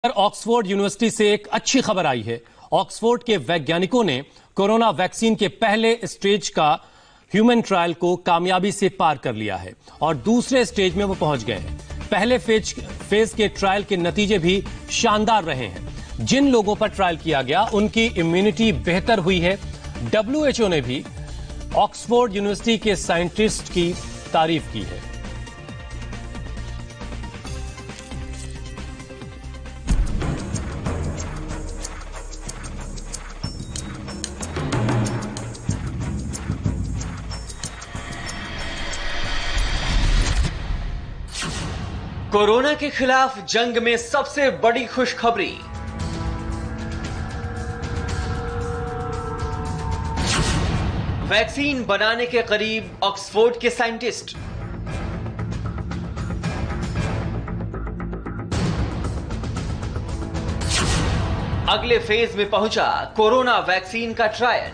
Oxford university से एक अच्छी खबर आई है। ऑक्सफोर्ड के वैज्ञानिकों ने कोरोना वैक्सीन के पहले स्टेज का ह्यूमन ट्रायल को कामयाबी से पार कर लिया है और दूसरे स्टेज में वो पहुंच गए हैं। पहले फेज के ट्रायल के नतीजे भी शानदार रहे हैं। जिन लोगों पर ट्रायल किया गया उनकी इम्यूनिटी बेहतर हुई है। WHO ने भी ऑक्सफोर्ड यूनिवर्सिटी के साइंटिस्ट की तारीफ की है। कोरोना के खिलाफ जंग में सबसे बड़ी खुशखबरी। वैक्सीन बनाने के करीब ऑक्सफोर्ड के साइंटिस्ट। अगले फेज में पहुंचा कोरोना वैक्सीन का ट्रायल।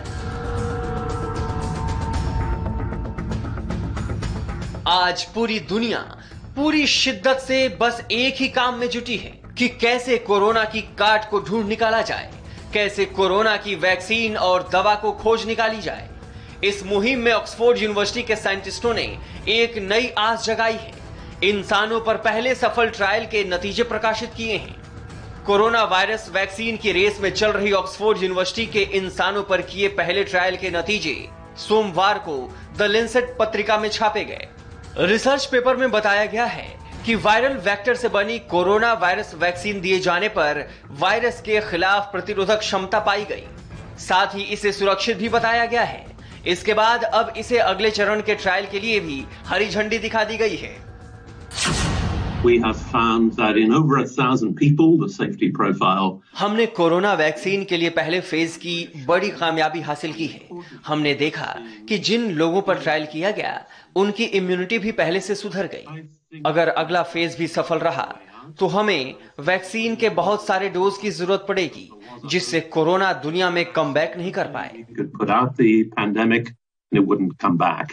आज पूरी दुनिया पूरी शिद्दत से बस एक ही काम में जुटी है कि कैसे कोरोना की काट को ढूंढ निकाला जाए, कैसे कोरोना की वैक्सीन और दवा को खोज निकाली जाए। इस मुहिम में ऑक्सफोर्ड यूनिवर्सिटी के साइंटिस्टों ने एक नई आस जगाई है। इंसानों पर पहले सफल ट्रायल के नतीजे प्रकाशित किए हैं। कोरोना वायरस वैक्सीन की रेस में चल रही ऑक्सफोर्ड यूनिवर्सिटी के इंसानों पर किए पहले ट्रायल के नतीजे सोमवार को द लैंसेट पत्रिका में छापे गए। रिसर्च पेपर में बताया गया है कि वायरल वेक्टर से बनी कोरोना वायरस वैक्सीन दिए जाने पर वायरस के खिलाफ प्रतिरोधक क्षमता पाई गई। साथ ही इसे सुरक्षित भी बताया गया है। इसके बाद अब इसे अगले चरण के ट्रायल के लिए भी हरी झंडी दिखा दी गई है। We have found that in over 1,000 people, the safety profile. हमने कोरोना वैक्सीन के लिए पहले फेज की बड़ी कामयाबी हासिल की है। हमने देखा कि जिन लोगों पर ट्रायल किया गया उनकी इम्यूनिटी भी पहले से सुधर गई। अगर अगला फेज भी सफल रहा तो हमें वैक्सीन के बहुत सारे डोज की जरूरत पड़ेगी, जिससे कोरोना दुनिया में कमबैक नहीं कर पाए। Could put out the pandemic and it wouldn't come back.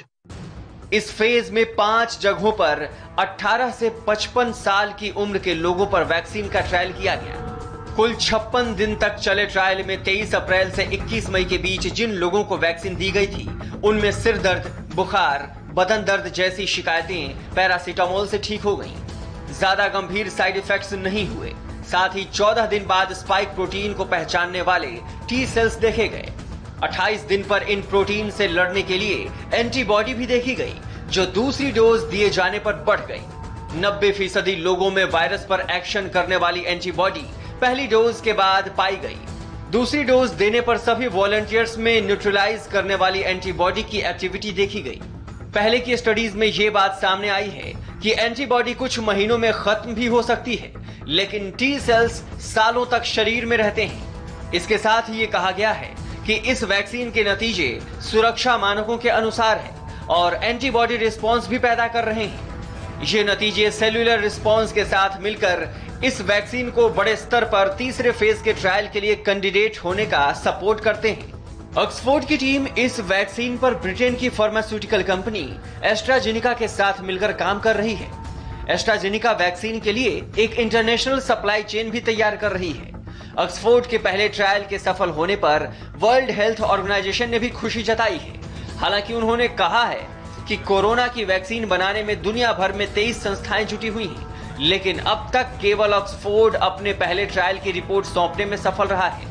इस फेज में 5 जगहों पर 18 से 55 साल की उम्र के लोगों पर वैक्सीन का ट्रायल किया गया। कुल 56 दिन तक चले ट्रायल में 23 अप्रैल से 21 मई के बीच जिन लोगों को वैक्सीन दी गई थी उनमें सिर दर्द, बुखार, बदन दर्द जैसी शिकायतें पैरासीटामोल से ठीक हो गईं। ज्यादा गंभीर साइड इफेक्ट्स नहीं हुए। साथ ही 14 दिन बाद स्पाइक प्रोटीन को पहचानने वाले टी सेल्स देखे गए। 28 दिन पर इन प्रोटीन से लड़ने के लिए एंटीबॉडी भी देखी गई, जो दूसरी डोज दिए जाने पर बढ़ गई। 90% लोगों में वायरस पर एक्शन करने वाली एंटीबॉडी पहली डोज के बाद पाई गई। दूसरी डोज देने पर सभी वॉलंटियर्स में न्यूट्रलाइज करने वाली एंटीबॉडी की एक्टिविटी देखी गई। पहले की स्टडीज में यह बात सामने आई है कि एंटीबॉडी कुछ महीनों में खत्म भी हो सकती है, लेकिन टी सेल्स सालों तक शरीर में रहते हैं। इसके साथ ही ये कहा गया है कि इस वैक्सीन के नतीजे सुरक्षा मानकों के अनुसार हैं और एंटीबॉडी रिस्पांस भी पैदा कर रहे हैं। ये नतीजे सेल्यूलर रिस्पांस के साथ मिलकर इस वैक्सीन को बड़े स्तर पर तीसरे फेज के ट्रायल के लिए कैंडिडेट होने का सपोर्ट करते हैं। ऑक्सफोर्ड की टीम इस वैक्सीन पर ब्रिटेन की फार्मास्यूटिकल कंपनी एस्ट्राजेनिका के साथ मिलकर काम कर रही है। एस्ट्राजेनिका वैक्सीन के लिए एक इंटरनेशनल सप्लाई चेन भी तैयार कर रही है। ऑक्सफोर्ड के पहले ट्रायल के सफल होने पर वर्ल्ड हेल्थ ऑर्गेनाइजेशन ने भी खुशी जताई है। हालांकि उन्होंने कहा है कि कोरोना की वैक्सीन बनाने में दुनिया भर में 23 संस्थाएं जुटी हुई हैं, लेकिन अब तक केवल ऑक्सफोर्ड अपने पहले ट्रायल की रिपोर्ट सौंपने में सफल रहा है।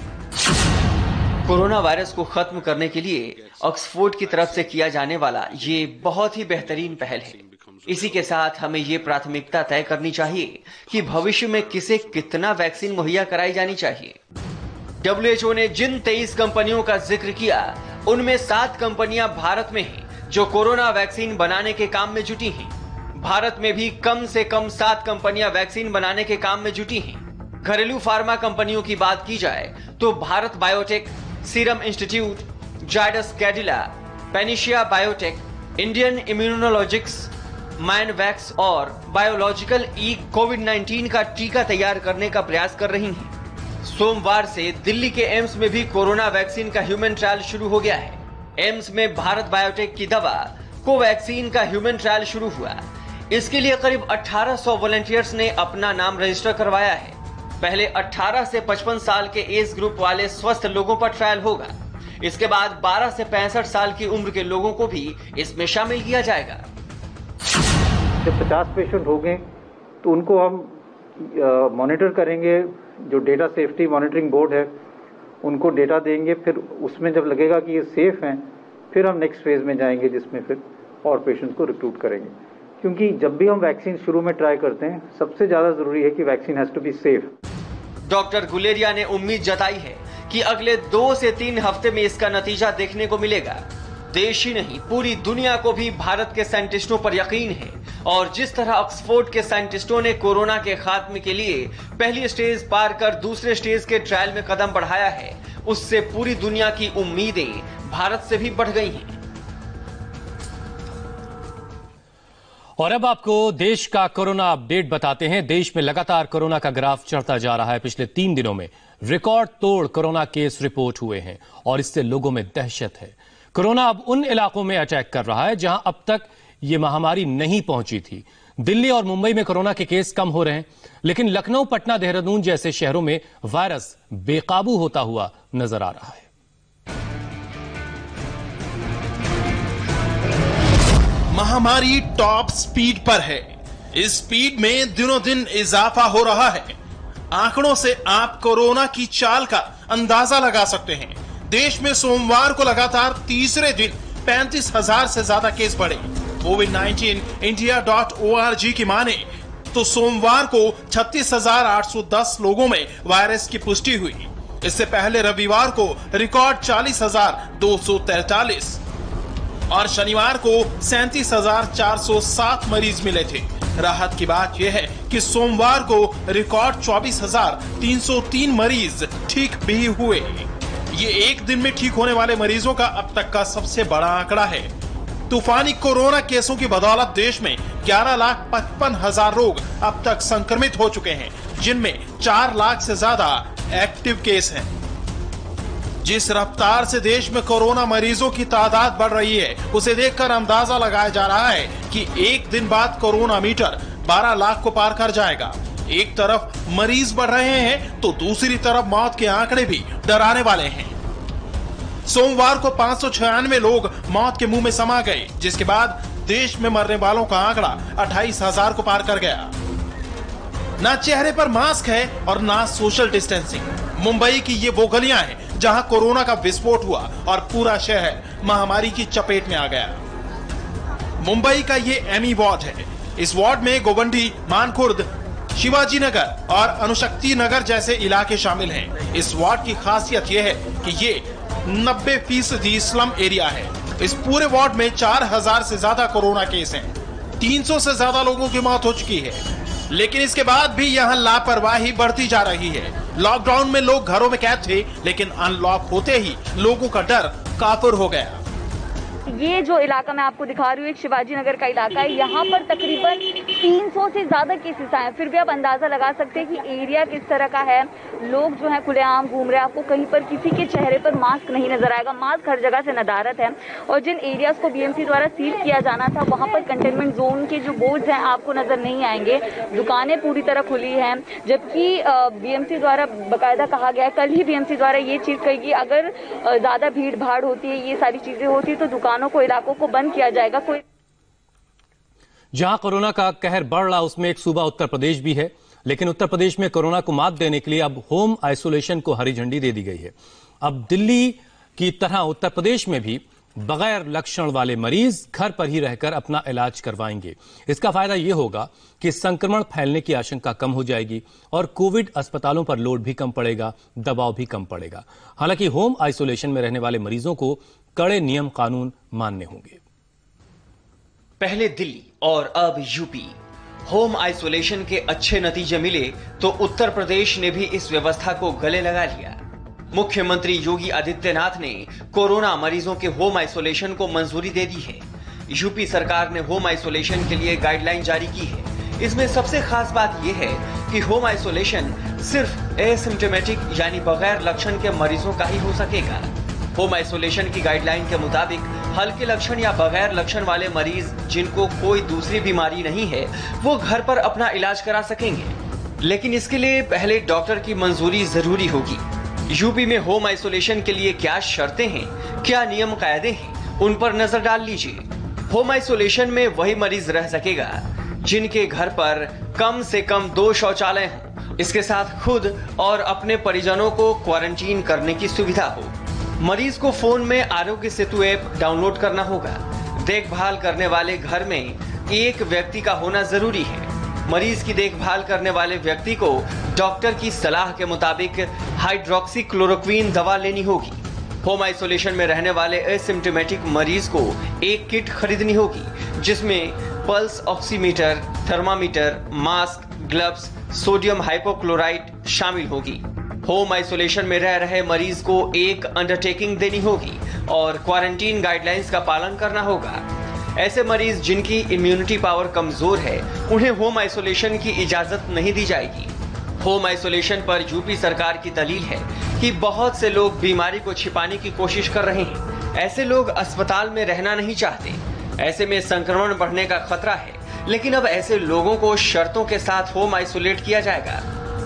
कोरोना वायरस को खत्म करने के लिए ऑक्सफोर्ड की तरफ से किया जाने वाला ये बहुत ही बेहतरीन पहल है। इसी के साथ हमें ये प्राथमिकता तय करनी चाहिए कि भविष्य में किसे कितना वैक्सीन मुहैया कराई जानी चाहिए। WHO ने जिन 23 कंपनियों का जिक्र किया उनमें 7 कंपनियां भारत में हैं जो कोरोना वैक्सीन बनाने के काम में जुटी हैं। भारत में भी कम से कम 7 कंपनियां वैक्सीन बनाने के काम में जुटी हैं। घरेलू फार्मा कंपनियों की बात की जाए तो Bharat Biotech, Serum Institute, Zydus Cadila, Panacea Biotec, Indian Immunologicals, Mynvax और बायोलॉजिकल कोविड-19 का टीका तैयार करने का प्रयास कर रही हैं। सोमवार से दिल्ली के एम्स में भी कोरोना वैक्सीन का ह्यूमन ट्रायल शुरू हो गया है। एम्स में भारत बायोटेक की दवा कोवैक्सीन का ह्यूमन ट्रायल शुरू हुआ। इसके लिए करीब 1800 वॉलंटियर्स ने अपना नाम रजिस्टर करवाया है। पहले 18 से 55 साल के एज ग्रुप वाले स्वस्थ लोगों पर ट्रायल होगा। इसके बाद 12 से 65 साल की उम्र के लोगों को भी इसमें शामिल किया जाएगा। जब 50 पेशेंट हो गए तो उनको हम मॉनिटर करेंगे। जो डेटा सेफ्टी मॉनिटरिंग बोर्ड है उनको डेटा देंगे, फिर उसमें जब लगेगा कि ये सेफ हैं फिर हम नेक्स्ट फेज में जाएंगे, जिसमें फिर और पेशेंट्स को रिक्रूट करेंगे। क्योंकि जब भी हम वैक्सीन शुरू में ट्राई करते हैं सबसे ज्यादा जरूरी है कि vaccine has to be safe. Doctor Guleria ने उम्मीद जताई है कि अगले 2 से 3 हफ्ते में इसका नतीजा देखने को मिलेगा। देश ही नहीं पूरी दुनिया को भी भारत के साइंटिस्टों पर यकीन है और जिस तरह ऑक्सफोर्ड के साइंटिस्टों ने कोरोना के खात्मे के लिए पहली स्टेज पार कर दूसरे स्टेज के ट्रायल में कदम बढ़ाया है, उससे पूरी दुनिया की उम्मीदें भारत से भी बढ़ गई हैं। और अब आपको देश का कोरोना अपडेट बताते हैं। देश में लगातार कोरोना का ग्राफ चढ़ता जा रहा है। पिछले 3 दिनों में रिकॉर्ड तोड़ कोरोना केस रिपोर्ट हुए हैं और इससे लोगों में दहशत है। कोरोना अब उन इलाकों में अटैक कर रहा है जहां अब तक ये महामारी नहीं पहुंची थी। दिल्ली और मुंबई में कोरोना के केस कम हो रहे हैं, लेकिन लखनऊ, पटना, देहरादून जैसे शहरों में वायरस बेकाबू होता हुआ नजर आ रहा है। महामारी टॉप स्पीड पर है। इस स्पीड में दिनों दिन इजाफा हो रहा है। आंकड़ों से आप कोरोना की चाल का अंदाजा लगा सकते हैं। देश में सोमवार को लगातार तीसरे दिन 35,000 से ज्यादा केस बढ़े। COVID-19 India.org की माने तो सोमवार को 36,810 लोगों में वायरस की पुष्टि हुई। इससे पहले रविवार को रिकॉर्ड 40,243 और शनिवार को 37,407 मरीज मिले थे। राहत की बात यह है कि सोमवार को रिकॉर्ड 24,303 मरीज ठीक भी हुए। ये एक दिन में ठीक होने वाले मरीजों का अब तक का सबसे बड़ा आंकड़ा है। तूफानी कोरोना केसों की बदौलत देश में 11,55,000 लोग अब तक संक्रमित हो चुके हैं, जिनमें 4 लाख से ज्यादा एक्टिव केस हैं। जिस रफ्तार से देश में कोरोना मरीजों की तादाद बढ़ रही है, उसे देखकर अंदाजा लगाया जा रहा है कि एक दिन बाद कोरोना मीटर 12 लाख को पार कर जाएगा। एक तरफ मरीज बढ़ रहे हैं तो दूसरी तरफ मौत के आंकड़े भी डराने वाले हैं। सोमवार को 596 लोग मौत के मुंह में समा गए, जिसके बाद देश में मरने वालों का आंकड़ा 28,000 को पार कर गया। ना चेहरे पर मास्क है और ना सोशल डिस्टेंसिंग। मुंबई की ये वो गलियां हैं जहां कोरोना का विस्फोट हुआ और पूरा शहर महामारी की चपेट में आ गया। मुंबई का ये एमी वार्ड है। इस वार्ड में गोवंडी, मानखुर्द, शिवाजी नगर और अनुशक्ति नगर जैसे इलाके शामिल हैं। इस वार्ड की खासियत यह है कि ये 90% स्लम एरिया है। इस पूरे वार्ड में 4,000 से ज्यादा कोरोना केस हैं। 300 से ज्यादा लोगों की मौत हो चुकी है, लेकिन इसके बाद भी यहाँ लापरवाही बढ़ती जा रही है। लॉकडाउन में लोग घरों में कैद थे, लेकिन अनलॉक होते ही लोगों का डर काफिर हो गया। ये जो इलाका मैं आपको दिखा रही हूँ एक शिवाजी नगर का इलाका है। यहाँ पर तकरीबन 300 से ज्यादा केसेस आए। फिर भी आप अंदाजा लगा सकते हैं कि एरिया किस तरह का है। लोग जो है खुलेआम घूम रहे हैं। आपको कहीं पर किसी के चेहरे पर मास्क नहीं नजर आएगा। मास्क हर जगह से नदारत है। और जिन एरियाज को बीएमसी द्वारा सील किया जाना था, वहाँ पर कंटेनमेंट जोन के जो बोर्ड्स हैं आपको नजर नहीं आएंगे। दुकानें पूरी तरह खुली हैं, जबकि बीएमसी द्वारा बाकायदा कहा गया, कल ही बीएमसी द्वारा ये चीज कही कि अगर ज्यादा भीड़ भाड़ होती है, ये सारी चीजें होती है, तो दुकानों को, इलाकों को बंद किया जाएगा। कोई जहां कोरोना का कहर बढ़ रहा उसमें एक सूबा उत्तर प्रदेश भी है, लेकिन उत्तर प्रदेश में कोरोना को मात देने के लिए अब होम आइसोलेशन को हरी झंडी दे दी गई है। अब दिल्ली की तरह उत्तर प्रदेश में भी बगैर लक्षण वाले मरीज घर पर ही रहकर अपना इलाज करवाएंगे। इसका फायदा यह होगा कि संक्रमण फैलने की आशंका कम हो जाएगी और कोविड अस्पतालों पर लोड भी कम पड़ेगा, दबाव भी कम पड़ेगा। हालांकि होम आइसोलेशन में रहने वाले मरीजों को कड़े नियम कानून मानने होंगे। पहले दिल्ली और अब यूपी। होम आइसोलेशन के अच्छे नतीजे मिले तो उत्तर प्रदेश ने भी इस व्यवस्था को गले लगा लिया। मुख्यमंत्री योगी आदित्यनाथ ने कोरोना मरीजों के होम आइसोलेशन को मंजूरी दे दी है। यूपी सरकार ने होम आइसोलेशन के लिए गाइडलाइन जारी की है। इसमें सबसे खास बात यह है कि होम आइसोलेशन सिर्फ एसिम्प्टोमेटिक यानी बगैर लक्षण के मरीजों का ही हो सकेगा। होम आइसोलेशन की गाइडलाइन के मुताबिक हल्के लक्षण या बगैर लक्षण वाले मरीज जिनको कोई दूसरी बीमारी नहीं है, वो घर पर अपना इलाज करा सकेंगे। लेकिन इसके लिए पहले डॉक्टर की मंजूरी जरूरी होगी। यूपी में होम आइसोलेशन के लिए क्या शर्तें हैं, क्या नियम कायदे हैं, उन पर नजर डाल लीजिए। होम आइसोलेशन में वही मरीज रह सकेगा जिनके घर पर कम से कम 2 शौचालय हों। इसके साथ खुद और अपने परिजनों को क्वारंटीन करने की सुविधा हो। मरीज को फोन में आरोग्य सेतु ऐप डाउनलोड करना होगा। देखभाल करने वाले घर में एक व्यक्ति का होना जरूरी है। मरीज की देखभाल करने वाले व्यक्ति को डॉक्टर की सलाह के मुताबिक हाइड्रोक्सीक्लोरोक्वीन दवा लेनी होगी। होम आइसोलेशन में रहने वाले एसिम्प्टोमेटिक मरीज को एक किट खरीदनी होगी जिसमें pulse oximeter, thermometer, mask, gloves, sodium hypochlorite शामिल होगी। होम आइसोलेशन में रह रहे मरीज को एक अंडरटेकिंग देनी होगी और क्वारंटीन गाइडलाइंस का पालन करना होगा। ऐसे मरीज जिनकी इम्यूनिटी पावर कमजोर है उन्हें होम आइसोलेशन की इजाजत नहीं दी जाएगी। होम आइसोलेशन पर यूपी सरकार की दलील है कि बहुत से लोग बीमारी को छिपाने की कोशिश कर रहे हैं। ऐसे लोग अस्पताल में रहना नहीं चाहते। ऐसे में संक्रमण बढ़ने का खतरा है, लेकिन अब ऐसे लोगों को शर्तों के साथ होम आइसोलेट किया जाएगा।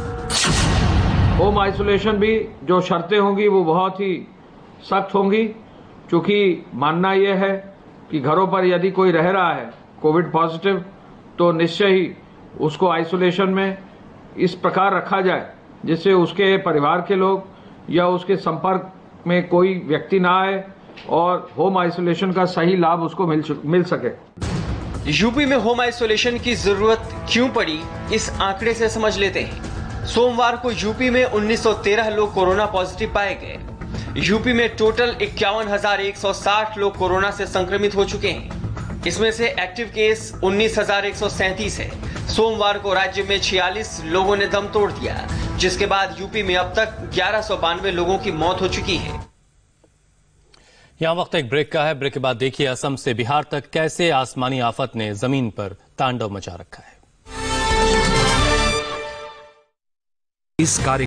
होम आइसोलेशन भी जो शर्तें होंगी वो बहुत ही सख्त होंगी, क्योंकि मानना यह है कि घरों पर यदि कोई रह रहा है कोविड पॉजिटिव तो निश्चय ही उसको आइसोलेशन में इस प्रकार रखा जाए जिससे उसके परिवार के लोग या उसके संपर्क में कोई व्यक्ति ना आए और होम आइसोलेशन का सही लाभ उसको मिल सके। यूपी में होम आइसोलेशन की जरूरत क्यों पड़ी, इस आंकड़े से समझ लेते हैं। सोमवार को यूपी में 1913 लोग कोरोना पॉजिटिव पाए गए। यूपी में टोटल 51,160 लोग कोरोना से संक्रमित हो चुके हैं। इसमें से एक्टिव केस 19,137 है। सोमवार को राज्य में 46 लोगों ने दम तोड़ दिया, जिसके बाद यूपी में अब तक 1192 लोगों की मौत हो चुकी है। यहाँ वक्त एक ब्रेक का है। ब्रेक के बाद देखिए असम से बिहार तक कैसे आसमानी आफत ने जमीन पर तांडव मचा रखा है। इस कार्य